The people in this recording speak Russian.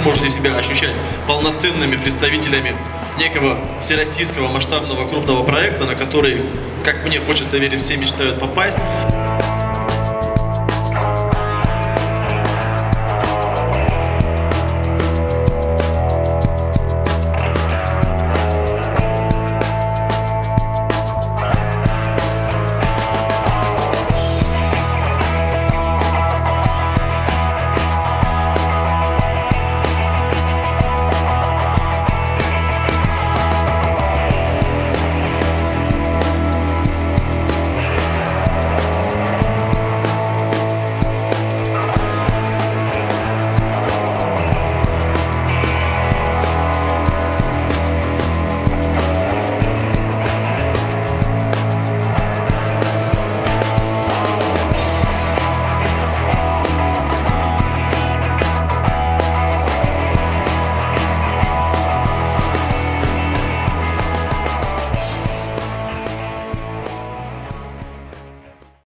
можете себя ощущать полноценными представителями некого всероссийского масштабного крупного проекта, на который, как мне хочется верить, все мечтают попасть.